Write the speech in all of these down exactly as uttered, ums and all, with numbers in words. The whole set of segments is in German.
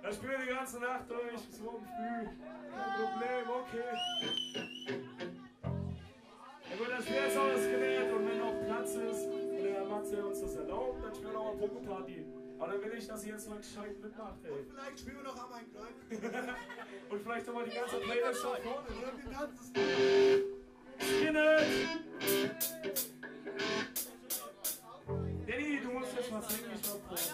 Das spielen wir die ganze Nacht durch, bis morgen früh. Kein Problem, okay. Ja gut, dann spielen wir jetzt auch das Gerät und wenn noch Platz ist und der Matze uns das erlaubt, dann spielen wir noch mal Pogo-Party. Aber dann will ich, dass ihr jetzt mal gescheit mitmacht, ey. Und vielleicht spielen wir noch einmal einen kleinen. Und vielleicht nochmal die ganze Playlist da vorne. Oder wir tanzen. Skinhead! Danny, du musst jetzt mal singen, ich mach vor.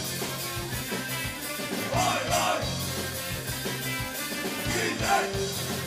Skinhead!